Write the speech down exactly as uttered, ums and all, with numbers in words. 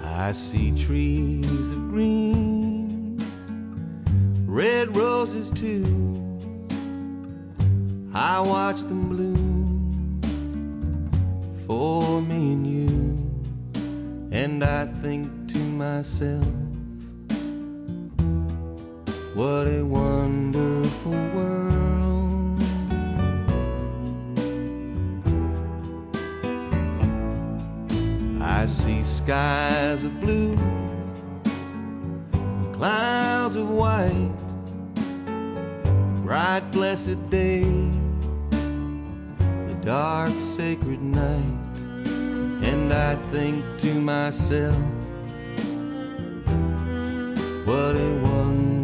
I see trees of green, red roses too. I watch them bloom for me and you, and I think to myself, what a wonderful world. I see skies of blue, and clouds of white, a bright blessed day, the dark sacred night, and I think to myself, what a wonderful